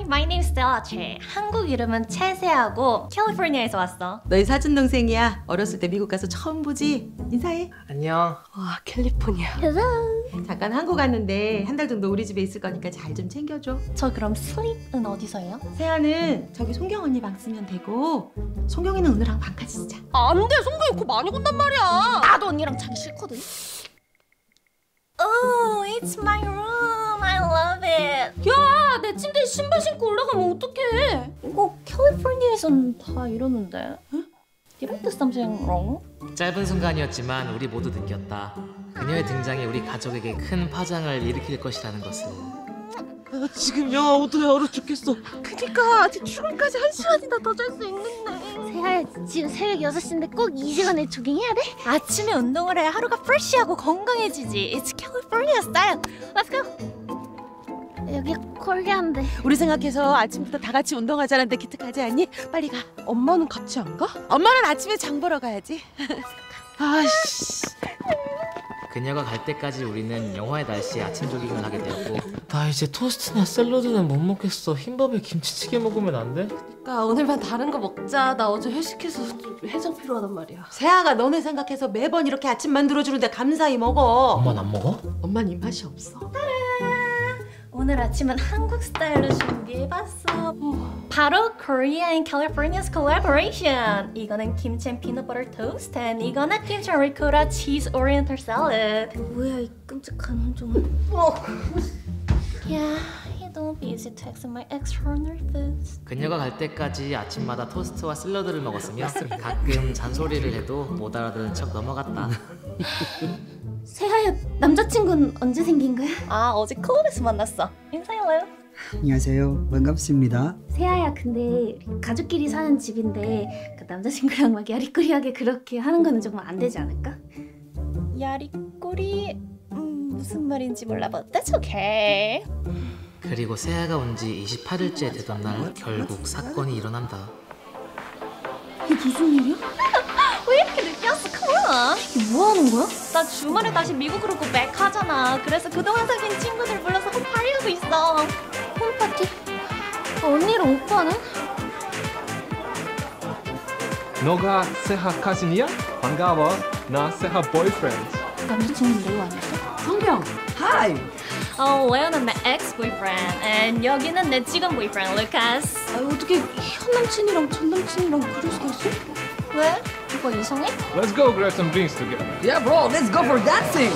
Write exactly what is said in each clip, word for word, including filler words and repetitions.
my name is Stella Che. 한국 이름은 채세하고 캘리포니아에서 왔어. 너희 사촌 동생이야. 어렸을 때 미국 가서 처음 보지? 인사해. 안녕. 와, 캘리포니아. Hello. 잠깐 한국 왔는데 한 달 정도 우리 집에 있을 거니까 잘 좀 챙겨줘. 저 그럼 슬립은 어디서 해요? 세아는 저기 송경 언니 방 쓰면 되고 송경이는 은우랑 방까지 쓰자. 안 돼, 송경이 코 많이 건단 말이야. 나도 언니랑 자기 싫거든. Oh, it's my room. I love it. 야, 내 침대에 신발 신고 올라가면 어떡해? 이거 캘리포니아에선 다 이러는데. 응? Did I do something wrong? 짧은 순간이었지만 우리 모두 느꼈다. 그녀의 등장이 우리 가족에게 큰 파장을 일으킬 것이라는 것을. 아, 지금 야 어떡해 얼어 죽겠어. 그니까 아직 출근까지 한 시간이나 더 잘 수 있는데. 세아야, 지금 새벽 여섯 시인데 꼭 이 시간에 조깅해야 돼? 아침에 운동을 해야 하루가 프레쉬하고 건강해지지. It's California style. Let's go. 여기 콜게한데. 우리 생각해서 아침부터 다 같이 운동하자는데 기특하지 않니? 빨리 가. 엄마는 같이 안 가? 엄마는 아침에 장 보러 가야지. 아씨. 그녀가 갈 때까지 우리는 영화의 날씨에 아침 조깅을 하게 되었고, 나 이제 토스트나 샐러드는 못 먹겠어. 흰밥에 김치찌개 먹으면 안 돼? 그러니까 오늘만 다른 거 먹자. 나 어제 회식해서 해장 필요하단 말이야. 세아가 너네 생각해서 매번 이렇게 아침 만들어주는데 감사히 먹어. 엄마는 안 먹어? 엄마는 입맛이 없어. 오늘 아침은 한국 스타일로 준비해봤어. 바로 Korea and California's collaboration. 이거는 김치 and peanut butter toast, and 이거는 김치 and ricotta cheese oriental salad. 뭐야 이 끔찍한 혼종은? Yeah, you don't be easy to accept my extraordinary foods. 그녀가 갈 때까지 아침마다 토스트와 샐러드를 먹었으며 가끔 잔소리를 해도 못 알아듣는 척 넘어갔다. 세아야, 남자친구는 언제 생긴 거야? 아, 어제 클럽에서 만났어. 인사해요. 안녕하세요. 반갑습니다. 세아야, 근데 가족끼리 사는 집인데 그 남자친구랑 막 야리꾸리하게 그렇게 하는 거는 조금 안 되지 않을까? 야리꾸리? 음, 무슨 말인지 몰라. But that's okay. 그리고 세아가 온 지 이십팔 일째 되던 날 결국 사건이 일어난다. 이게 무슨 일이야? 왜 이렇게 늦게 왔어? 컴온! 이게 뭐 하는 거야? 나 주말에 다시 미국으로 고백하잖아. 그래서 그동안 사귄 친구들 불러서 홈파티하고 있어. 홈파티? 언니랑 오빠는? 너가 세하 카진이야? 반가워. 나 세하 보이프렌드. 남자친구는 레오 아니었어? 성경, 하이. 어, 레오는 내 ex-boyfriend, and 여기는 내 지금 boyfriend, 루카스. 아, 어떻게 현 남친이랑 전 남친이랑 그럴 수가 있어? 왜? 이거 이상해? Let's go grab some drinks together. Yeah, bro. Let's go for dancing.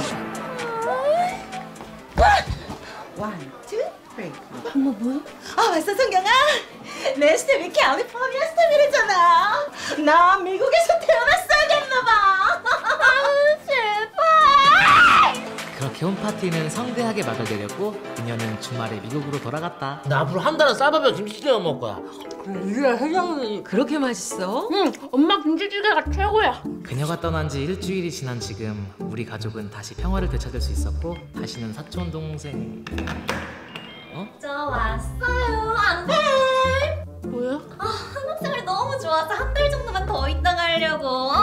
One, two, three. 엄마 뭐야? 아 왔어 성경아. 내 스텝이 캘리포니아 스텝이랬잖아. 나 미국에서 태어났어야겠나봐. 아, 제발! 그렇게 홈파티는 성대하게 마무리되었고 그녀는 주말에 미국으로 돌아갔다. 나 앞으로 한 달은 쌀밥이랑 김치찌개 먹을 거야. 우리가 해장이 그렇게 맛있어? 응, 엄마 김치찌개가 최고야. 그녀가 떠난 지 일주일이 지난 지금 우리 가족은 다시 평화를 되찾을 수 있었고 다시는 사촌 동생... 어? 저 왔어요. 안 돼. 뭐야? 아, 한국 생활이 너무 좋아서 한 달 정도만 더 있다 가려고.